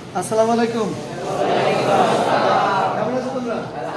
আসসালামু আলাইকুম। কেমন আছো তোমরা?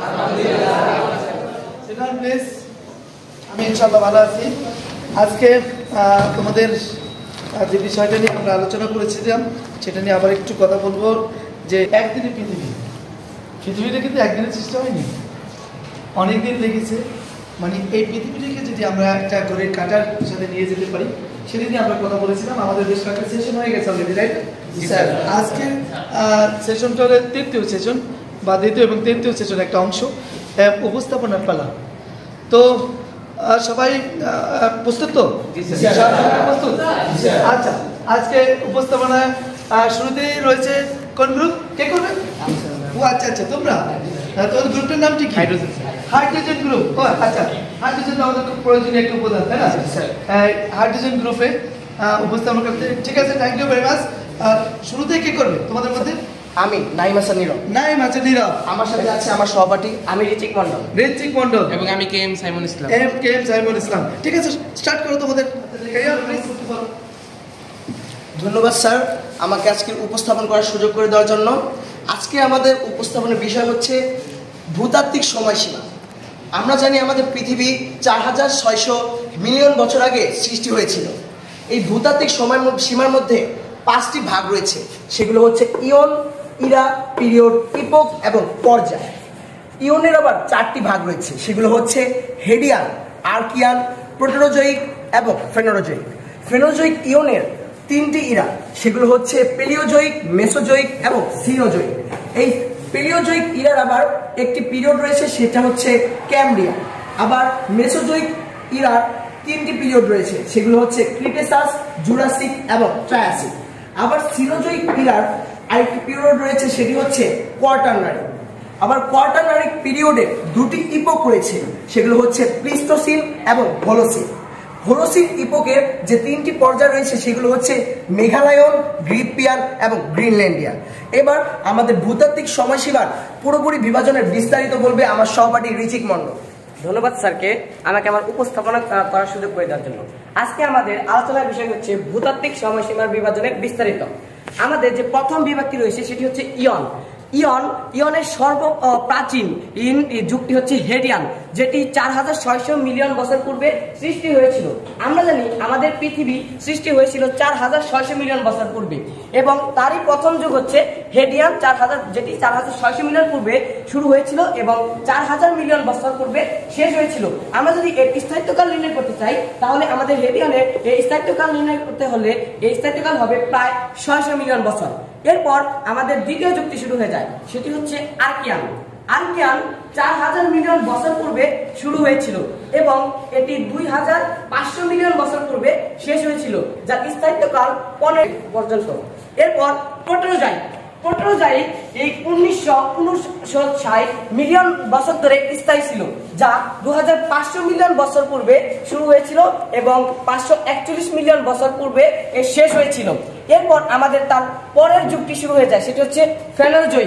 আমি ইনশাআল্লাহ ভালো আছি। আজকে তোমাদের যে বিষয়টা নিয়ে আমরা আলোচনা করেছিলাম সেটা নিয়ে আবার একটু কথা বলবো। যে একদিনের পৃথিবীটা কিন্তু একদিনের সৃষ্টি হয়নি, অনেক দিন লেগেছে। মানে এই পৃথিবীটাকে যদি আমরা একটা ঘড়ির কাঁটার সাথে নিয়ে যেতে পারি সেটা নিয়ে আমরা কথা বলেছিলাম। আমাদের বেশ কয়েকটা সেশন হয়ে গেছে অলরেডি, রাইট স্যার? আজকের সেশনটা হলো তৃতীয় সেশন বা দ্বিতীয় এবং তৃতীয় সেশন একটা অংশ, উপস্থাপনার পালা। তো সবাই প্রস্তুত তো? প্রস্তুত? আচ্ছা, আজকে উপস্থাপনা শুরুতেই রয়েছে কোন গ্রুপ? কে করবে? ও আচ্ছা আচ্ছা, তোমরা। তোমাদের গ্রুপটার নাম কি? Hydrogen group. ও আচ্ছা, হাইড্রোজেন আমাদের খুব প্রয়োজনীয় একটা উপাদান, তাই না? হাইড্রোজেন গ্রুপে উপস্থাপন করতে। ঠিক আছে, থ্যাংক ইউ ভেরি মাচ। শুরুতেই কে করবে তোমাদের মধ্যে? আমি নাইম হাসান নীরব। নাইম হাসান নীরব। আমার সাথে আছে আমার সহপাঠী আমি ঋত্বিক মন্ডল। এবং আমি কে এম সাইমন ইসলাম। ঠিক আছে, স্টার্ট করো তোমাদের। ধন্যবাদ স্যার আমাকে আজকে উপস্থাপন করার সুযোগ করে দেওয়ার জন্য। আজকে আমাদের উপস্থাপনের বিষয় হচ্ছে ভূতাত্ত্বিক সময়সীমা। আমরা জানি আমাদের পৃথিবী 4600 মিলিয়ন বছর আগে সৃষ্টি হয়েছিল। এই ভূতাত্ত্বিক সীমার মধ্যে 5টি ভাগ রয়েছে, সেগুলো হচ্ছে ইয়ন, ইরা, পিরিয়ড, ইপোক এবং পর্যায়। ইয়নের আবার 4টি ভাগ রয়েছে, সেগুলো হচ্ছে হেডিয়ান, আর্কিয়ান, প্রোটেরোজোয়িক এবং ফেনোরোজোয়িক। ফেনোরোজোয়িক ইয়নের 3টি ইরা, সেগুলো হচ্ছে পেলিওজোয়িক, মেসোজোয়িক এবং সিনোজোয়িক। এই পেলিওজোয়িক ইরার আবার একটি পিরিয়ড রয়েছে, সেটা হচ্ছে ক্যামব্রিয়ান। আবার মেসোজোয়িক ইরার 3টি পিরিয়ড রয়েছে, সেগুলো হচ্ছে ক্রিটেসাস, জুরাসিক এবং ট্রায়াসিক। আবার সিনোজোয়িক ইরার আরেকটি পিরিয়ড রয়েছে, সেটি হচ্ছে কোয়াটারনারি। আবার কোয়াটারনারি পিরিয়ডে 2টি ইপোক রয়েছে, সেগুলো হচ্ছে প্লিস্টোসিন এবং হোলোসিন। হোলোসিন ইপোকের যে 3টি পর্যায় রয়েছে, সেগুলো হচ্ছে মেঘালয়ন, গ্রিপিয়ান এবং গ্রিনল্যান্ডিয়ান। এবার আমাদের ভূতাত্ত্বিক সময়সীমার পুরোপুরি বিভাজনের বিস্তারিত বলবে আমার সহপাঠী ঋত্বিক মন্ডল। ধন্যবাদ স্যারকে আমাকে আমার উপস্থাপনা করার সুযোগ করে দেওয়ার জন্য। আজকে আমাদের আলোচনার বিষয় হচ্ছে ভূতাত্ত্বিক সময়সীমার বিভাজনের বিস্তারিত। আমাদের যে প্রথম বিভাগটি রয়েছে সেটি হচ্ছে ইয়ন। ইয়নের সর্বপ্রাচীন যুগটি হচ্ছে হেডিয়ান, যেটি 4600 মিলিয়ন বছর পূর্বে সৃষ্টি হয়েছিল। আমরা জানি আমাদের পৃথিবী সৃষ্টি হয়েছিল 4600 মিলিয়ন বছর পূর্বে, এবং তারই প্রথম যুগ হচ্ছে হেডিয়ান 4000, যেটি 4600 মিলিয়ন পূর্বে শুরু হয়েছিল এবং 4000 মিলিয়ন বছর পূর্বে শেষ হয়েছিল। আমরা যদি এর স্থায়িত্বকাল নির্ণয় করতে চাই তাহলে আমাদের হেডিয়ানের এই স্থায়িত্বকাল নির্ণয় করতে হলে এই স্থায়িত্বকাল হবে প্রায় 600 মিলিয়ন বছর। এরপর আমাদের দ্বিতীয় যুগটি শুরু হয়ে যায়, সেটি হচ্ছে আর্কিয়ান। 4000 মিলিয়ন বছর পূর্বে শুরু হয়েছিল এবং এটি 2500 মিলিয়ন বছর পূর্বে শেষ হয়েছিল, যার স্থায়িত্বকাল 15 পর্যন্ত। এরপর প্রোটেরোজোয়িক এই 1959 মিলিয়ন বছর ধরে স্থায়ী ছিল, যা 2500 মিলিয়ন বছর পূর্বে শুরু হয়েছিল এবং 541 মিলিয়ন বছর পূর্বে শেষ হয়েছিল। এরপর আমাদের তার পরের যুগটি শুরু হয়ে যায়, সেটি হচ্ছে ফেনোরোজোয়িক।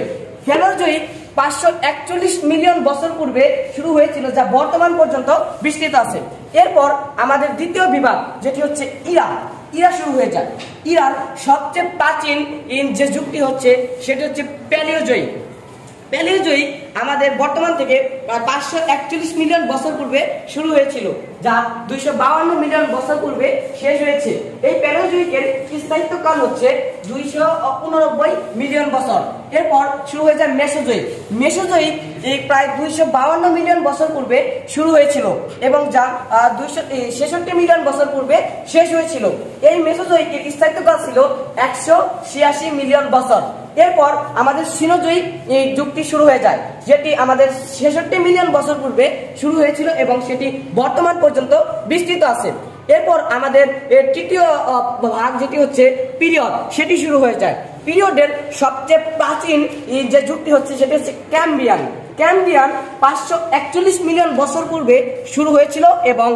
541 মিলিয়ন বছর পূর্বে শুরু হয়েছিল, যা বর্তমান পর্যন্ত বিস্তৃত আছে। এরপর আমাদের দ্বিতীয় বিভাগ যেটি হচ্ছে ইরা শুরু হয়ে যায়। ইরার সবচেয়ে প্রাচীন যে যুগটি হচ্ছে সেটি হচ্ছে প্যালিওজোয়িক। আমাদের বর্তমান থেকে 541 মিলিয়ন বছর পূর্বে শুরু হয়েছিল, যা 252 মিলিয়ন বছর পূর্বে শেষ হয়েছে। এই প্যালিওজোয়িকের স্থায়িত্বকাল হচ্ছে 289 মিলিয়ন বছর। এরপর শুরু হয়ে যায় মেসোজোয়িক এই প্রায় 252 মিলিয়ন বছর পূর্বে শুরু হয়েছিল এবং যা 266 মিলিয়ন বছর পূর্বে শেষ হয়েছিল। এই মেসোজোয়িকের স্থায়িত্বকাল ছিল 186 মিলিয়ন বছর। এরপর আমাদের সিনোজোয়িক এই যুগটি শুরু হয়ে যায়, যেটি আমাদের 66 মিলিয়ন বছর পূর্বে শুরু হয়েছিল এবং সেটি বর্তমান পর্যন্ত বিস্তৃত আছে। এরপর আমাদের তৃতীয় ভাগ যেটি হচ্ছে পিরিয়ড, সেটি শুরু হয়ে যায়। পিরিয়ডের সবচেয়ে প্রাচীন যে যুগটি হচ্ছে সেটি হচ্ছে ক্যামব্রিয়ান। 541 মিলিয়ন বছর পূর্বে শুরু হয়েছিল এবং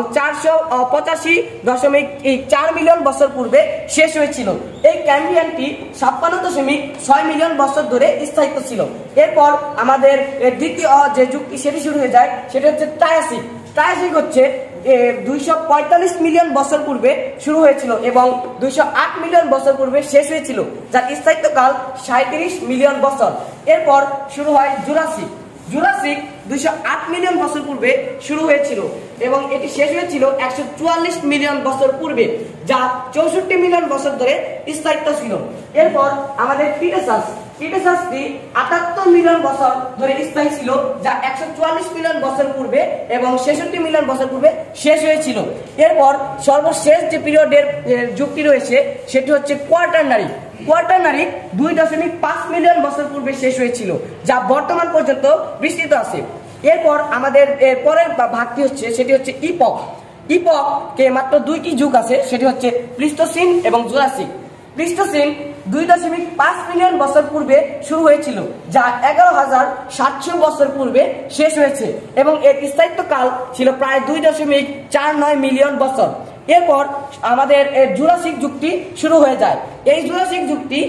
485.4 মিলিয়ন বছর পূর্বে শেষ হয়েছিল। এই ক্যামব্রিয়ানটি 56.6 মিলিয়ন বছর ধরে স্থায়িত্ব ছিল। এরপর আমাদের দ্বিতীয় যে যুগটি সেটি শুরু হয়ে যায়, সেটি হচ্ছে ট্রায়াসিক। ট্রায়াসিক হচ্ছে 245 মিলিয়ন বছর পূর্বে শুরু হয়েছিল এবং 208 মিলিয়ন বছর পূর্বে শেষ হয়েছিল, যার স্থায়িত্বকাল 37 মিলিয়ন বছর। এরপর শুরু হয় জুরাসিক। জুরাসিক 208 মিলিয়ন বছর পূর্বে শুরু হয়েছিল এবং এটি শেষ হয়েছিল 144 মিলিয়ন বছর পূর্বে, যা 64 মিলিয়ন বছর ধরে স্থায়িত্ব ছিল। এরপর আমাদের ক্রিটেসাস। ক্রিটেসাসটি 78 মিলিয়ন বছর ধরে স্থায়ী ছিল, যা 144 মিলিয়ন বছর পূর্বে এবং 66 মিলিয়ন বছর পূর্বে শেষ হয়েছিল। এরপর সর্বশেষ যে পিরিয়ডের যুগটি রয়েছে সেটি হচ্ছে কোয়াটারনারি। কোয়াটারনারি 2.5 মিলিয়ন বছর পূর্বে শেষ হয়েছিল, যা বর্তমান পর্যন্ত বিস্তৃত আছে। এরপর আমাদের পরের ভাগটি হচ্ছে সেটি হচ্ছে ইপক। ইপকে মাত্র দুইটি যুগ আছে, সেটি হচ্ছে প্লিস্টোসিন এবং জুরাসিক। প্লিস্টোসিন 2.5 মিলিয়ন বছর পূর্বে শুরু হয়েছিল, যা 11,700 বছর পূর্বে শেষ হয়েছে এবং এর স্থায়িত্বকাল ছিল প্রায় 2.49 মিলিয়ন বছর। এরপর আমাদের জুরাসিক যুগটি শুরু হয়ে যায়। এই জুরাসিক যুগটি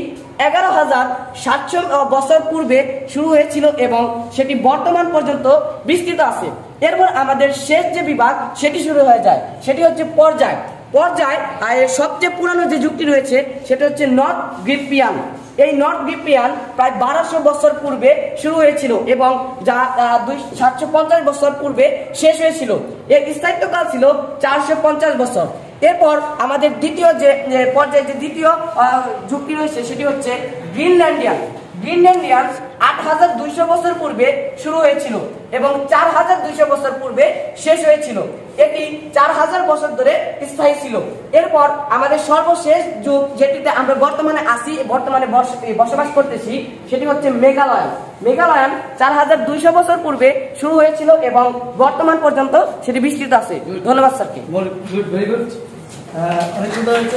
11,700 বছর পূর্বে শুরু হয়েছিল এবং সেটি বর্তমান পর্যন্ত বিস্তৃত আছে। এরপর আমাদের শেষ যে বিভাগ সেটি শুরু হয়ে যায়, সেটি হচ্ছে পর্যায়। পর্যায় সবচেয়ে পুরানো যে যুগটি রয়েছে সেটা হচ্ছে নর্থ গ্রিপিয়ান। এই নর্থ গ্রিপিয়ান প্রায় 1200 বছর পূর্বে শুরু হয়েছিল এবং যা 750 বছর পূর্বে শেষ হয়েছিল। এর স্থায়িত্বকাল ছিল 450 বছর। এরপর আমাদের দ্বিতীয় যে পর্যায়ে যে দ্বিতীয় যুগটি রয়েছে সেটি হচ্ছে গ্রিনল্যান্ডিয়ান। গ্রিনল্যান্ডিয়ান 8200 বছর পূর্বে শুরু হয়েছিল এবং 4200 বছর পূর্বে শেষ হয়েছিল। এটি 4000 বছর ধরে স্থায়ী ছিল। এরপর আমাদের সর্বশেষ যুগ যেটিতে আমরা বর্তমানে আছি, বর্তমানে বসবাস করতেছি, সেটি হচ্ছে মেঘালয়ান। মেঘালয়ান 4200 বছর পূর্বে শুরু হয়েছিল এবং বর্তমান পর্যন্ত সেটি বিস্তৃত আছে। ধন্যবাদ স্যারকে। ভেরি গুড, অনেক সুন্দর হয়েছে।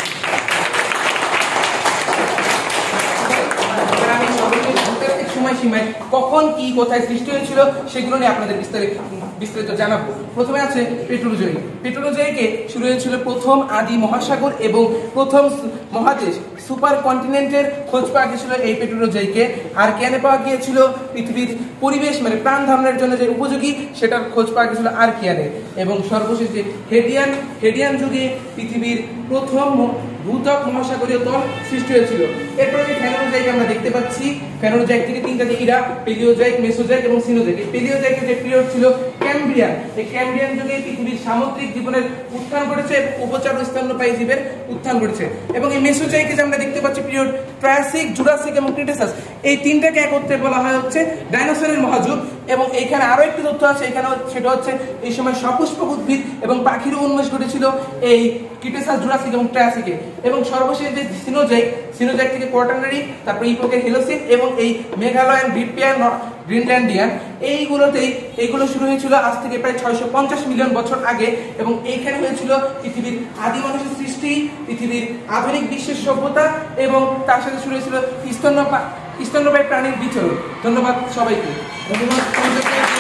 সময়সীমায় কখন কি কোথায় সৃষ্টি হয়েছিল সেগুলো নিয়ে আপনাদের বিস্তারিত জানাবো। প্রথমে আছে পেট্রোজয়ী। পেট্রোজয়ীকে শুরু হয়েছিল প্রথম আদি মহাসাগর এবং প্রথম মহাদেশ সুপার কন্টিনেন্টের খোঁজ পাওয়া গিয়েছিল এই পেট্রোজয়ীকে। আর কেন পাওয়া গিয়েছিল? পৃথিবীর পরিবেশ মানে প্রাণ ধারণের জন্য যে উপযোগী সেটার খোঁজ পাওয়া গিয়েছিল আর্কিয়ানে। এবং সর্বশেষ যে হেডিয়ান যুগে পৃথিবীর প্রথম ভূত্বক মহাসাগরীয় তল সৃষ্টি হয়েছিল। এরপরে যে ফেনোজয়িক আমরা দেখতে পাচ্ছি, ফেনোজয়িক থেকে তিনটা যে ইরা, পেলিওজয়িক, মেসোজয়িক এবং সিনোজয়িক। পেলিওজয়িকের যে পিরিয়ড ছিল ক্যাম্ব্রিয়ান, এই ক্যাম্ব্রিয়ান যুগে পৃথিবীর সামুদ্রিক জীবনের উত্থান ঘটেছে, উভচর ও স্তন্যপায়ী জীবের উত্থান ঘটেছে। এবং এই মেসোজয়িকে যে আমরা দেখতে পাচ্ছি পিরিয়ড ট্রায়াসিক, জুরাসিক এবং ক্রিটেসাস, এই তিনটাকে একত্রে বলা হয় হচ্ছে ডাইনোসরের মহাযুগ। এবং এইখানে আরো একটি তথ্য আছে, এখানে সেটা হচ্ছে এই সময় সপুষ্পক উদ্ভিদ এবং পাখির উন্মেষ ঘটেছিল এই ক্রিটেসাস, জুরাসিক এবং ট্রায়াসিকে। এবং সর্বশেষ যে সিনোজয়িক থেকে কোয়াটারনারি, তারপর ইপোকের হেলোসিন এবং এই মেঘালয়ান, গ্রিনল্যান্ডিয়ান, এইগুলো শুরু হয়েছিল আজ থেকে প্রায় 650 মিলিয়ন বছর আগে। এবং এইখানে হয়েছিল পৃথিবীর আদি মানুষের সৃষ্টি, পৃথিবীর আধুনিক বিশ্বের সভ্যতা এবং তার সাথে শুরু হয়েছিল স্তন্যপায়ী প্রাণীর বিচরণ। ধন্যবাদ সবাইকে। ধন্যবাদ।